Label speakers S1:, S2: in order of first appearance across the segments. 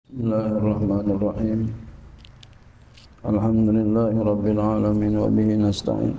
S1: Bismillahirrahmanirrahim. Alhamdulillahi rabbil alamin wa bihi nasta'in.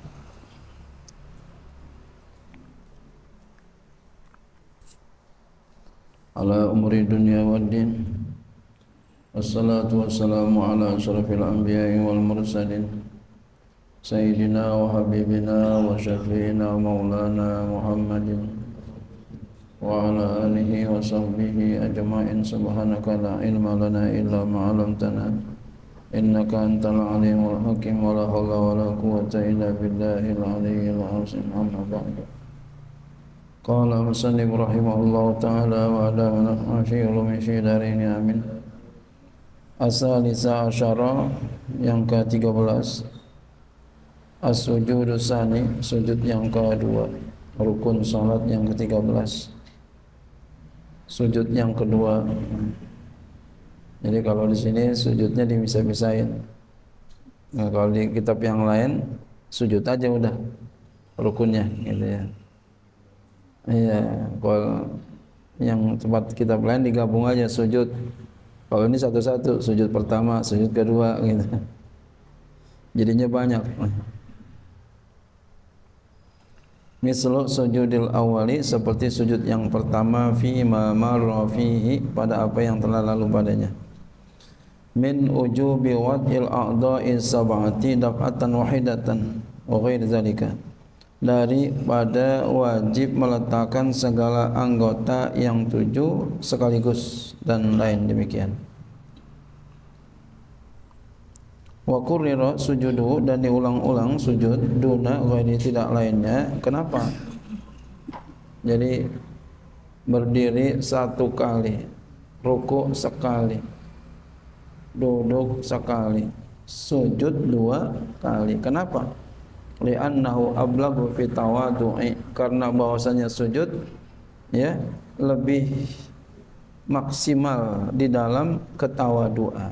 S1: Ala umuri dunya waddin. Wassalatu wassalamu ala asyrafil anbiya'i wal mursalin. Sayyidina wa habibina wa syafi'ina maulana Muhammadin wa ala alihi wa sahbihi ajma'in. Subhanaka la ilma lana illa ma 'allamtana innaka antal alimul hakim. Wa la haula wa la quwwata illa billahil aliyyil azim. Amma ba'du. Qala musannif rahimahullahu ta'ala wa ala manaf'a fi ulumi fi darini amin. As-salisa asyara, yang ke-13, as-sujudu tsani, sujud yang kedua, rukun salat yang ke-13, sujud yang kedua. Jadi kalau di sini sujudnya dipisah-pisahin. Nah, kalau di kitab yang lain sujud aja udah rukunnya gitu ya. Iya, kalau yang tempat kitab lain digabung aja sujud. Kalau ini satu-satu, sujud pertama, sujud kedua gitu. Jadinya banyak. Mislu sujudil awali, seperti sujud yang pertama, fi ma marra fihi, pada apa yang telah lalu padanya. Min ujubi wad'il a'dha'i sab'ati daf'atan wahidatan wa ghair zalika, daripada wajib meletakkan segala anggota yang 7 sekaligus dan lain demikian. Wa qurrira sujudu, dan diulang-ulang sujud, duna ghairi, tidak lainnya. Kenapa? Jadi berdiri 1 kali, ruku sekali, duduk sekali, sujud 2 kali. Kenapa? Li'annahu ablagu fi tawadu'i, karena bahwasanya sujud ya lebih maksimal di dalam ketawaduan.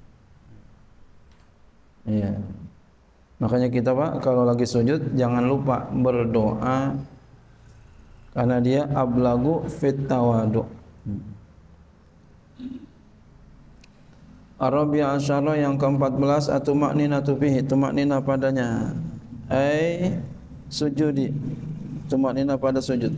S1: Ya. Makanya kita Pak kalau lagi sujud jangan lupa berdoa, karena dia ablagu fit tawadu'. Arabi'a asyara, yang ke-14, atumakninatu fihi, tumaknina padanya. Ai sujudi, tumaknina pada sujud.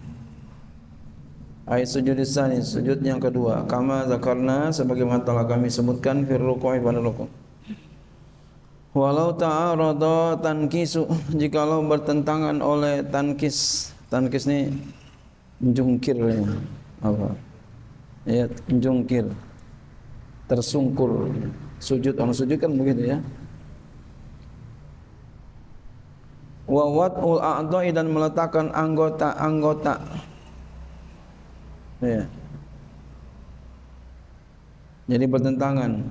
S1: Ai sujudis tsani, sujud yang kedua. Kama zakarna, sebagaimana telah kami sebutkan, fir ruku'i, pada rukuk. Walau ta'arada tankisu, jikalau bertentangan oleh tankis. Tankis ni menjungkir apa? Ya, menjungkir, tersungkur. Sujud, orang sujud kan begitu ya. Wa wad'ul a'dha'i, dan meletakkan anggota-anggota. Ya. Jadi bertentangan.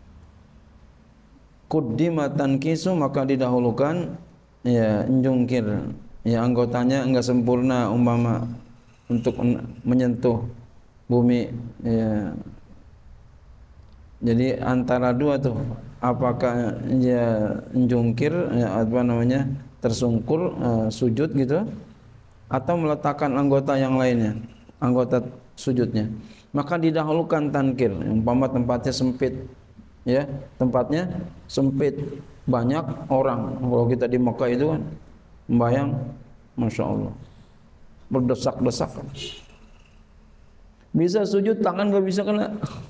S1: Quddima tankisu, maka didahulukan ya jungkir. Ya, anggotanya enggak sempurna, umpama untuk menyentuh bumi ya. Jadi antara dua tuh, apakah ya jungkir ya, apa namanya, tersungkur, sujud gitu, atau meletakkan anggota yang lainnya, anggota sujudnya. Maka didahulukan tankir. Umpama tempatnya sempit ya, tempatnya sempit, banyak orang. Kalau kita di Mekah itu kan membayang, Masya Allah, berdesak-desak, bisa sujud tangan gak bisa kena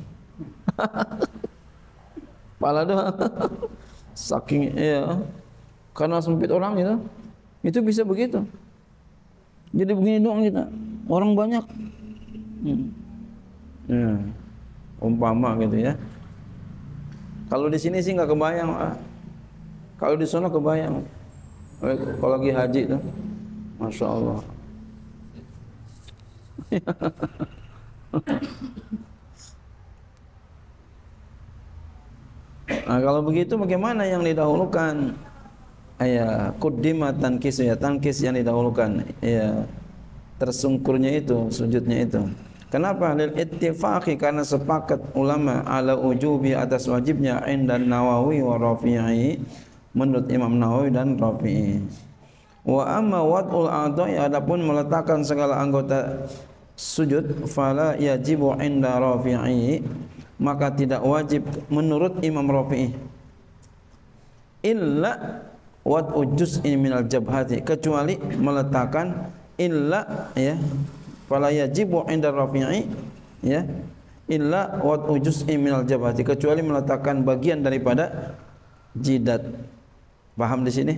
S1: kepala doang. Saking ya, karena sempit orang itu bisa begitu. Jadi begini doang kita, orang banyak. Ya, umpama gitu ya. Kalau di sini sih nggak kebayang, kalau di sana kebayang. Kalau lagi haji tuh, Masya Allah. Nah, kalau begitu bagaimana yang didahulukan? Ya, quddimat tankis, ya tankis yang didahulukan. Ya, tersungkurnya itu, sujudnya itu. Kenapa? Lil ittifaqi, karena sepakat ulama, ala ujubi, atas wajibnya, indan Nawawi wa Rafi'i, menurut Imam Nawawi dan Rafi'i. Wa amma wad'ul a'dha'i, adapun meletakkan segala anggota sujud, fala yajibu inda Rafi'i, maka tidak wajib menurut Imam Rafi'i illa wad'u juz'in minal jabhati, kecuali meletakkan illa ya fala yajibu 'inda Rafi'i ya illa wad'u juz'in minal jabhati, kecuali meletakkan bagian daripada jidat. Paham di sini?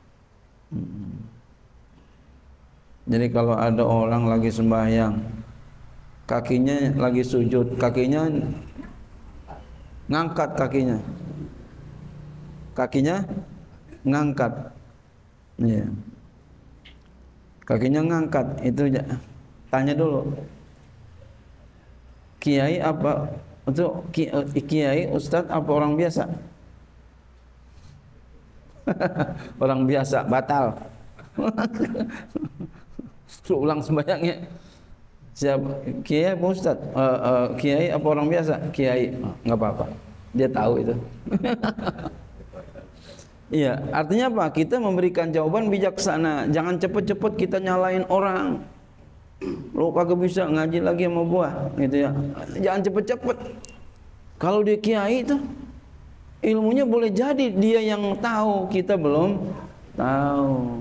S1: Jadi kalau ada orang lagi sembahyang, kakinya lagi sujud, kakinya ngangkat, kakinya ngangkat, ya. Kakinya ngangkat, itu tanya dulu, kiai apa itu? Kiai, ustadz apa orang biasa? Orang biasa batal. Ulang sembahyangnya. Siapa? Kiai apa ustadz? Kiai apa orang biasa? Kiai. Nggak apa-apa. Dia tahu itu. Iya, artinya apa? Kita memberikan jawaban bijaksana. Jangan cepet-cepet kita nyalain orang. Lo kagak bisa ngaji lagi sama gua, gitu ya. Jangan cepet-cepet. Kalau dia kiai itu ilmunya boleh jadi dia yang tahu, kita belum tahu.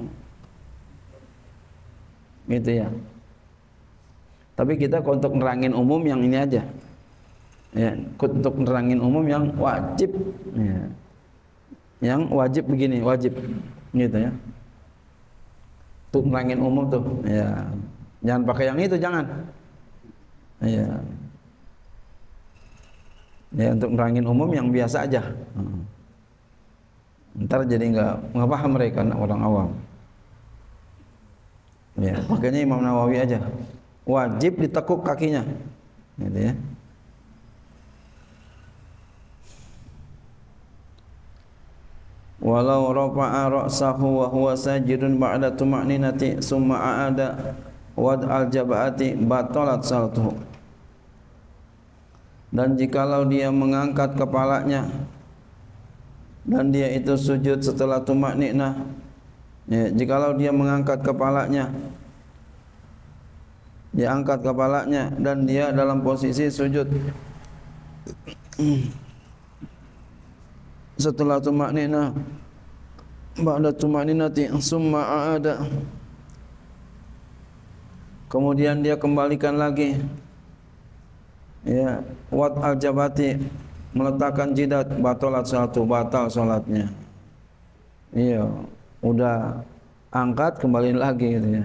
S1: Gitu ya. Tapi kita untuk nerangin umum yang ini aja. Ya, untuk nerangin umum yang wajib ya. Yang wajib begini, wajib gitu ya. Untuk nerangin umum tuh ya. Jangan pakai yang itu, jangan. Ya. Ya, untuk nerangin umum yang biasa aja. Ntar jadi nggak paham mereka, orang awam. Ya, makanya Imam Nawawi aja. Wajib ditekuk kakinya. Gitu ya. Walau rafa'a ra'sahu wa huwa sajidun ba'da tuma'ninati summa a'ada wad'al jab'ati batalat salatuhu. Dan jikalau dia mengangkat kepalanya dan dia itu sujud setelah tuma'ninah, ya, jikalau dia mengangkat kepalanya, dia angkat kepalanya dan dia dalam posisi sujud setelah tuma'ninah, ba'da tuma'ninati summa a'ada, kemudian dia kembalikan lagi ya wat al jabati, meletakkan jidat, batalat salatu, batal salatnya. Iya, udah angkat kembali lagi gitu ya.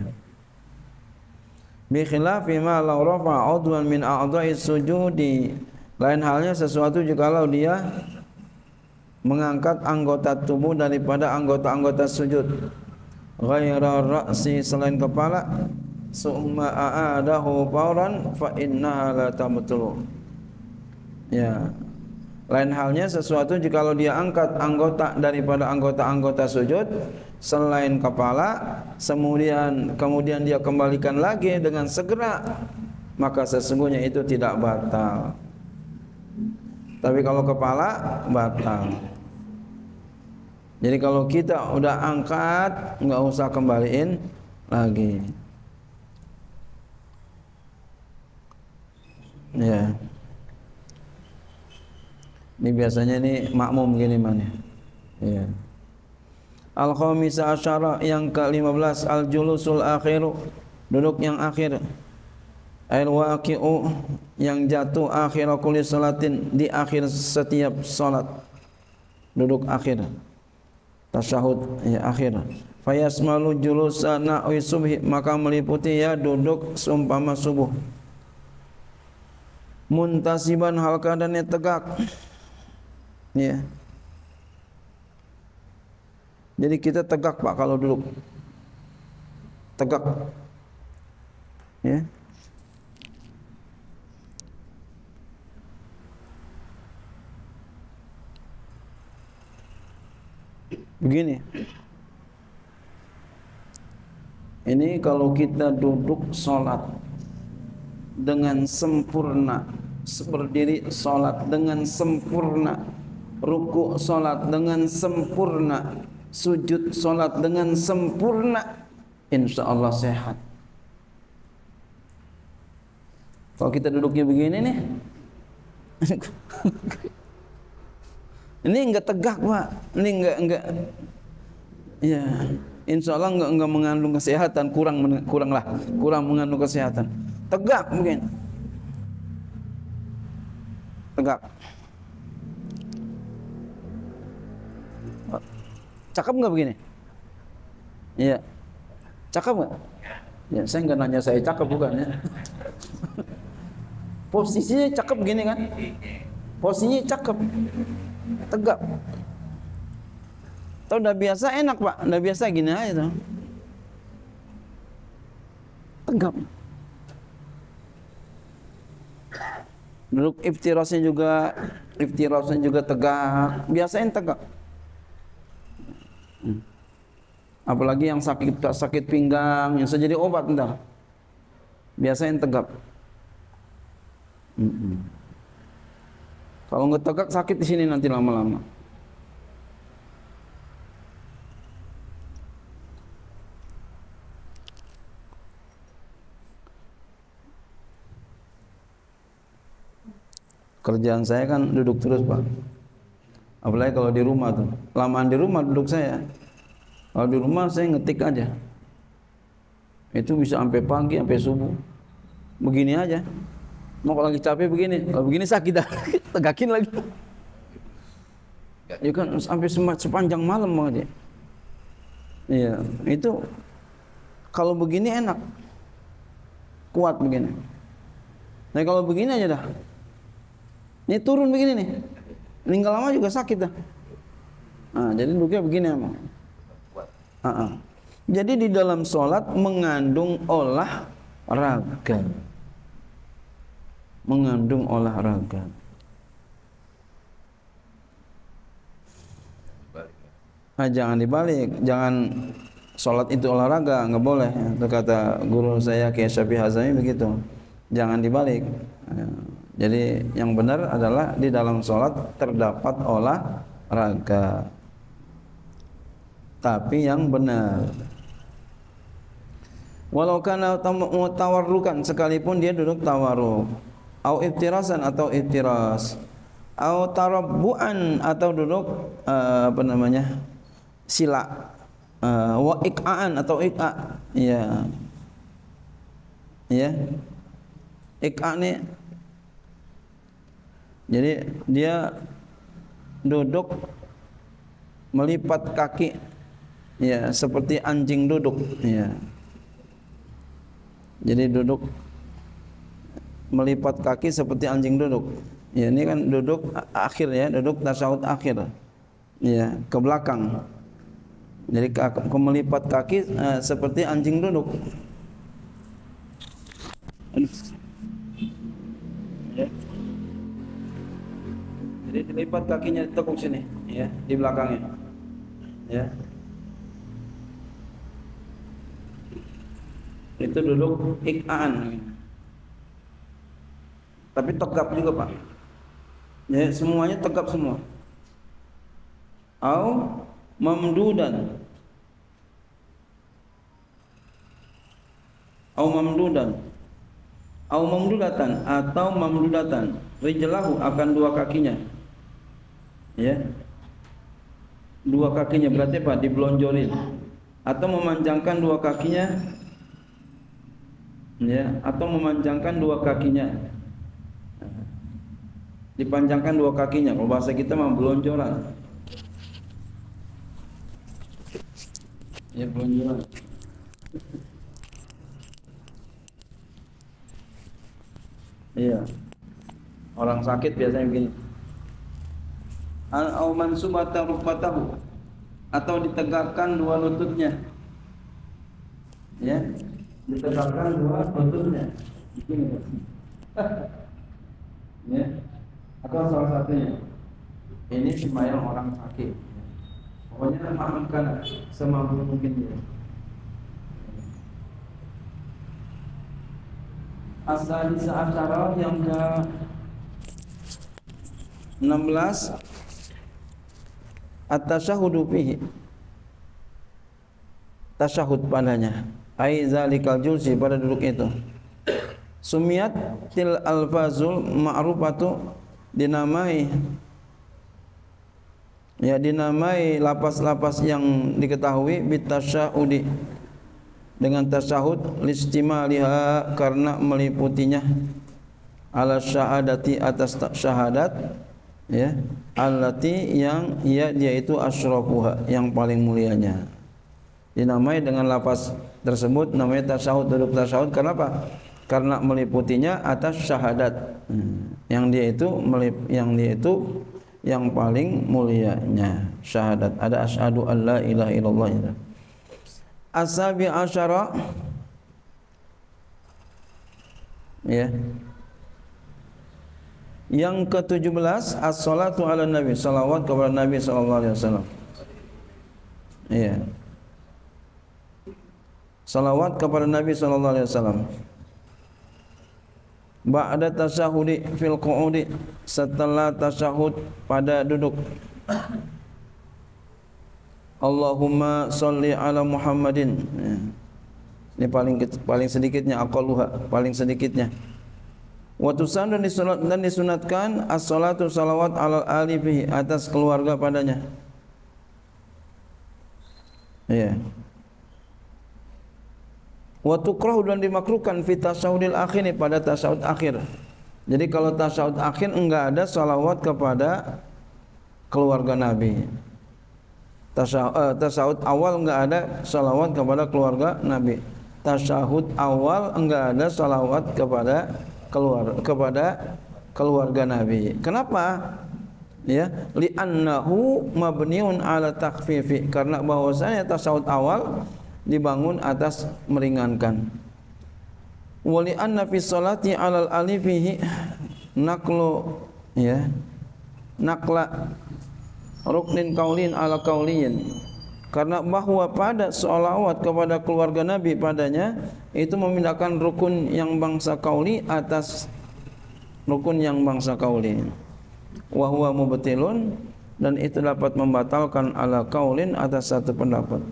S1: Bi khilafi ma law rafa'a 'udwan min a'dha'i sujudi, lain halnya sesuatu jikalau dia mengangkat anggota tubuh daripada anggota-anggota sujud, ghaira ra'si, selain kepala, summa a'adahu fawran fa innaha la tabtulu. Ya, lain halnya sesuatu jikalau dia angkat anggota daripada anggota-anggota sujud selain kepala, kemudian dia kembalikan lagi dengan segera, maka sesungguhnya itu tidak batal. Tapi kalau kepala batal. Jadi kalau kita udah angkat, nggak usah kembaliin lagi. Ya. Ini biasanya nih makmum gini mana? Ya. Al-khamisah asyara, yang ke-15, al-julusul akhiru, duduk yang akhir. Al-waqi'u, yang jatuh akhir kulli salatin, di akhir setiap salat. Duduk akhir. Tasyahud ya akhir. Fayasmalu julusa na'wi subhi, maka meliputi ya duduk seumpama subuh. Muntasiban, hal keadaannya tegak. Ya. Jadi kita tegak Pak kalau duduk. Tegak. Ya. Begini. Ini kalau kita duduk sholat dengan sempurna, berdiri sholat dengan sempurna, ruku sholat dengan sempurna, sujud sholat dengan sempurna, insya Allah sehat. Kalau kita duduknya begini nih, Ini enggak tegak, Pak. Ini enggak. Ya, insya Allah enggak mengandung kesehatan, kurang mengandung kesehatan. Tegak mungkin. Tegak. Cakep nggak begini? Iya. Cakep nggak? Ya, saya nggak nanya saya cakep bukan ya. Posisinya cakep gini kan? Posisinya cakep. Tegak. Tahu udah biasa enak, Pak. Udah biasa gini aja tuh. Tegak. Duduk iftirasnya juga tegak. Biasain tegak. Apalagi yang sakit pinggang, yang jadi obat ntar. Biasain tegak. Kalau nggak tegak sakit di sini nanti lama-lama. Kerjaan saya kan duduk terus, Pak. Apalagi kalau di rumah tuh. Lamaan di rumah duduk saya. Kalau di rumah saya ngetik aja. Itu bisa sampai pagi, sampai subuh. Begini aja. Mau kalau lagi capek begini. Kalau begini sakit dah. Tegakin lagi. Ya kan sampai sepanjang malam banget ya. Iya, itu kalau begini enak. Kuat begini. Nah kalau begini aja dah. Ini turun begini nih. Meninggal lama juga sakit dah. Nah, jadi duduknya begini emang. Jadi di dalam sholat mengandung olahraga. Mengandung olahraga. Nah, jangan dibalik. Jangan sholat itu olahraga, nggak boleh. Itu kata guru saya Kiai Syafi'i Hazami begitu. Jangan dibalik. Jadi yang benar adalah di dalam sholat terdapat olahraga, tapi yang benar. Walau kana tawarrukan, sekalipun dia duduk tawarruk, au iftirasan atau iftiras, au tarabbuan atau duduk sila, wa iqa'an atau iqa', ya, iqa' nih. Jadi dia duduk melipat kaki, ya, seperti anjing duduk, ya. Jadi duduk melipat kaki seperti anjing duduk. Ya, ini kan duduk akhir ya, duduk tasyahud akhir. Ya, ke belakang. Jadi melipat kaki seperti anjing duduk. Ya. Jadi dilipat kakinya, ditekuk sini, ya, di belakangnya, ya. Itu duduk iqa'an. Tapi tegap juga, Pak. Ya, semuanya tegap semua. Au mamdudan. Au mamdudan. Au mamdudatan atau mamdudatan. Rijlahu akan dua kakinya. Ya, dua kakinya berarti apa? Dibelonjorin atau memanjangkan dua kakinya, ya, atau memanjangkan dua kakinya, dipanjangkan dua kakinya. Kalau bahasa kita mah belonjoran, ya, belonjoran. Iya, orang sakit biasanya begini. Au mansubata rukbatahu, atau ditegakkan dua lututnya, ya, ditegakkan dua lututnya, begini, ya, atau salah satunya. Ini sembahyang orang sakit, pokoknya maafkan semampu mungkin dia. Asal asyara yang ke 16, at-tasyahudu fihi, tasyahud padanya, ai zalikal julsi, pada duduk itu. Sumiyat til alfazul ma'rufatu dinamai lapas-lapas yang diketahui bitasyahudi dengan tasyahud listimaliha karena meliputinya ala syahadati atas syahadat ya allati yang dia itu asyrafuha yang paling mulianya. Dinamai dengan lapas tersebut namanya tasyahud, duduk tasyahud. Kenapa? Karena meliputinya atas syahadat yang dia itu yang paling mulianya syahadat. Ada asyhadu an la ilaha illallah. Asabi asyara ya. Yang ke-17 as-salatu ala nabi, salawat kepada Nabi sallallahu alaihi wasallam. Iya. Salawat kepada Nabi sallallahu alaihi wasallam. Ba'da tasyahudi fil qu'udi, setelah tasyahud pada duduk. Allahumma sholli ala Muhammadin. Ini paling sedikitnya, aqalluha, paling sedikitnya. Wa tusannu dan disunatkan as-salatu salawat ala ali fihi, atas keluarga padanya. Ya. Wa tukrahu dan dimakruhkan fi tasyahudil akhir, pada tasyahud akhir. Jadi kalau tasyahud akhir enggak ada salawat kepada keluarga Nabi. Tasyahud awal enggak ada salawat kepada keluarga Nabi. Tasyahud awal enggak ada salawat kepada keluarga Nabi. Kenapa? Ya, li'annahu mabniun ala takhfifi, karena bahwasanya tasyahud awal dibangun atas meringankan. Wa li'anna fi sholati 'alal alifihi naqlu ya naqla ruknin kaulin ala kauliyin, karena bahwa pada sholawat kepada keluarga Nabi padanya itu memindahkan rukun yang bangsa kauli atas rukun yang bangsa kauli. Wa huwa mubtilun, dan itu dapat membatalkan ala kaulin atas satu pendapat.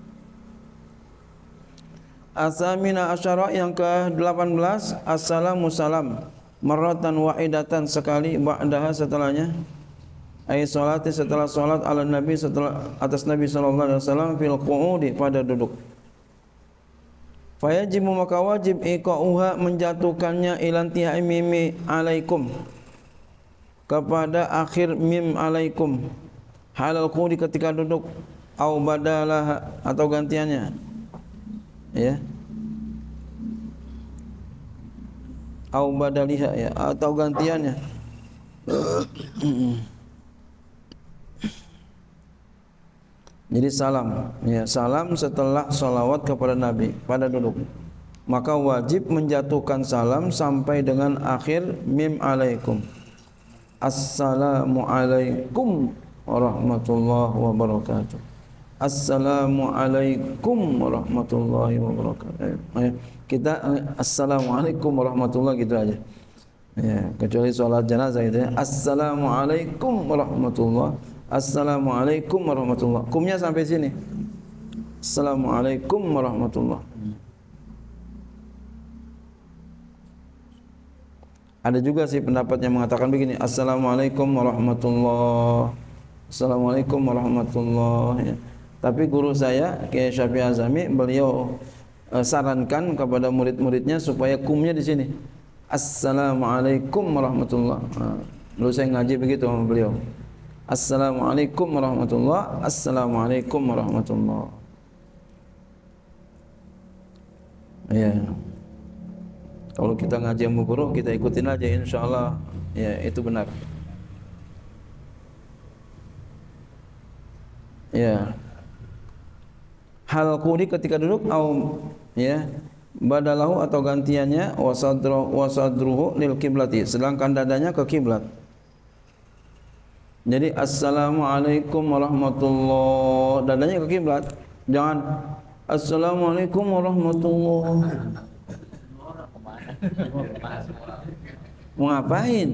S1: Asamina asyara, yang ke-18 assalamu salam marratan wahidatan, sekali, ba'daha setelahnya, ay salati setelah salat ala nabi, setelah atas Nabi sallallahu alaihi wasallam fil qu'udi, pada duduk. Fayajibu, maka wajib iqa'uha, menjatuhkannya ilantihai mimi alaikum, kepada akhir mim alaikum, halal qu'udi, ketika duduk, au badalah, atau gantiannya ya, au badaliha ya, atau gantiannya. Jadi salam ya, salam setelah sholawat kepada Nabi pada duduk, maka wajib menjatuhkan salam sampai dengan akhir mim alaikum. Assalamu alaikum warahmatullahi wabarakatuh. Assalamu alaikum warahmatullahi wabarakatuh. Kita assalamualaikum warahmatullahi gitu aja. Ya, kecuali sholat jenazah itu ya. Assalamualaikum warahmatullahi, assalamualaikum warahmatullahi. Kumnya sampai sini. Assalamualaikum warahmatullahi. Ada juga sih pendapat yang mengatakan begini, assalamualaikum warahmatullahi, assalamualaikum warahmatullahi. Tapi guru saya Kiai Syafi'i Azami, beliau sarankan kepada murid-muridnya supaya kumnya di sini. Assalamualaikum warahmatullahi. Dulu saya ngaji begitu sama beliau. Assalamualaikum warahmatullahi, assalamualaikum warahmatullahi. Ya. Kalau kita ngaji sama guru, kita ikutin aja, insyaallah ya itu benar. Ya. Hal qudi, ketika duduk, au ya badalahu, atau gantiannya, wasadruhu lil kiblati, sedangkan dadanya ke kiblat. Jadi assalamualaikum warahmatullahi, dadanya ke kiblat. Jangan assalamualaikum warahmatullahi. Mau ngapain?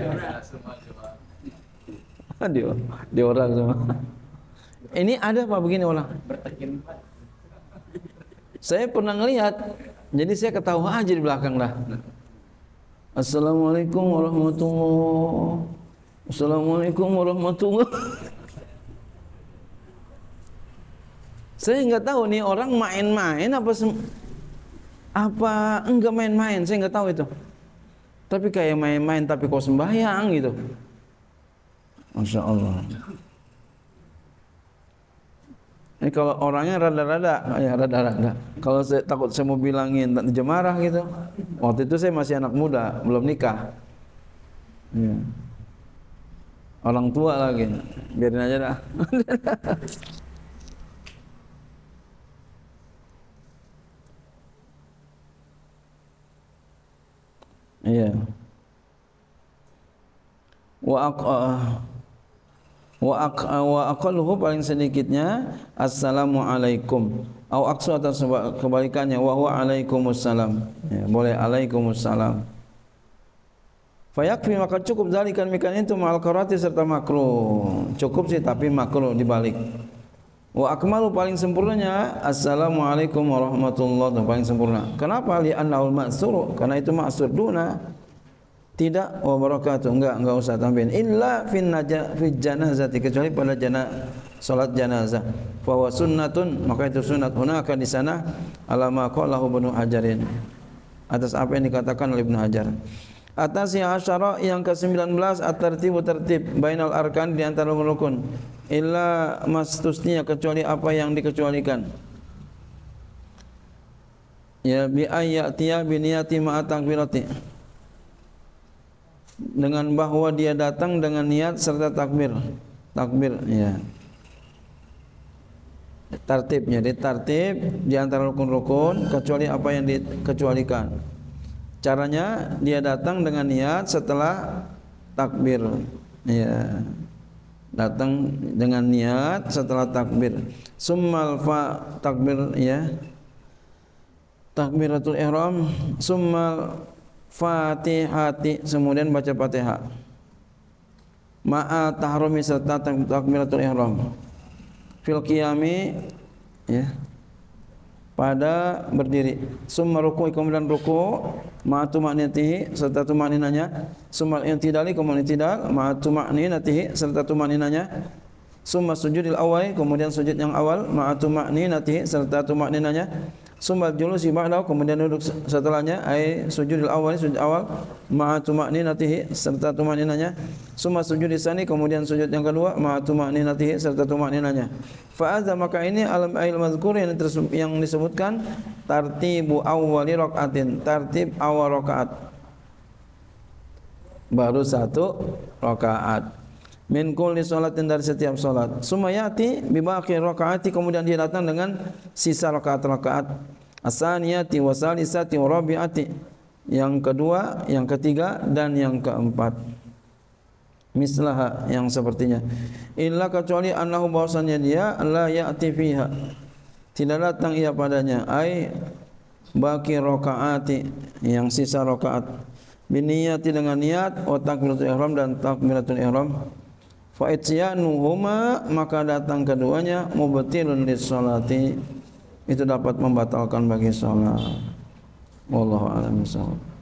S1: Dia orang semua. Ini ada Pak begini orang. Saya pernah ngelihat, jadi saya ketawa aja di belakang lah. Assalamualaikum warahmatullahi. Assalamualaikum warahmatullahi. Saya nggak tahu nih orang main-main apa enggak main-main, saya nggak tahu itu. Tapi kayak main-main tapi kok sembahyang gitu. Masya Allah. Ini kalau orangnya rada-rada. Kalau saya takut saya mau bilangin nanti marah gitu. Waktu itu saya masih anak muda, belum nikah. Ya. Orang tua lagi, biarin aja dah. Iya. Wa aqalluhu paling sedikitnya assalamualaikum. Au aqsu atau kebalikannya wa huwa alaikumussalam. Ya, boleh alaikumussalam. Fayakfi maka cukup zalikan mikan itu ma'al karati serta makruh. Cukup sih tapi makruh dibalik. Wa akmalu paling sempurnanya assalamualaikum warahmatullahi paling sempurna. Kenapa? Li annahul ma'sur, karena itu ma'sur duna. Tidak wa barakatuh, enggak usah tambahin. Illa fi janazati, kecuali pada salat janazah. Fa huwa sunnatun, maka itu sunat hunaka di sana ala ma qalahu Ibnu Hajarin. Atas apa yang dikatakan oleh Ibnu Hajar. Atas yang asyara yang ke-19 at-tartibu tertib bainal arkan di antara rukun illa mastusnya kecuali apa yang dikecualikan. Ya bi ayatiya bi niyati ma takbirati. Dengan bahwa dia datang dengan niat serta takbir ya. Tartibnya ditartib di antara rukun-rukun kecuali apa yang dikecualikan. Caranya dia datang dengan niat setelah takbir ya. Datang dengan niat setelah takbir. Summal fa takbir ya. Takbiratul ihram, summal fatihati, kemudian baca Fatihah. Ma'a tahrumi serta takbiratul ihram. Fil qiyami ya. Pada berdiri. Summa ruku', kemudian ruku', ma'atu ma'ninatihi serta tumaninanya. Summa i'tidali, kemudian i'tidal, ma'atu ma'ninatihi serta tumaninanya. Summa sujudil awal, kemudian sujud yang awal, ma'atu ma'ninatihi serta tumaninanya. Summa julusi ba'dahu, kemudian duduk setelahnya, ai sujudil awal, sujud awal, ma'atu ma'ninatihi serta tumaninanya. Summa sujudis tsani, kemudian sujud yang kedua, ma'atu ma'ninatihi serta tumaninanya. Fa'adza, maka ini alam ayil mazkur yang disebutkan tartibu awwali rakaatin, tartib awal rakaat. Baru satu rakaat. Min kulli sholatin, dari setiap salat. Sumayati bi baqi rakaati, kemudian dia datang dengan sisa rakaat-rakaat. Asaniyati wa salisati wa rabi'ati, yang kedua, yang ketiga dan yang keempat. Mislaha, yang sepertinya. Illa, kecuali annahu, bahwasannya dia la ya'ti fiha, tidak datang ia padanya, ai baqi rakaati, yang sisa rakaat. Biniyati, dengan niat, wa takbiratul ihram, dan takbiratul ihram. Fa ityanuhuma, maka datang keduanya, mubtilun lis-sholati, itu dapat membatalkan bagi salat. Wallahu a'lam bishawab.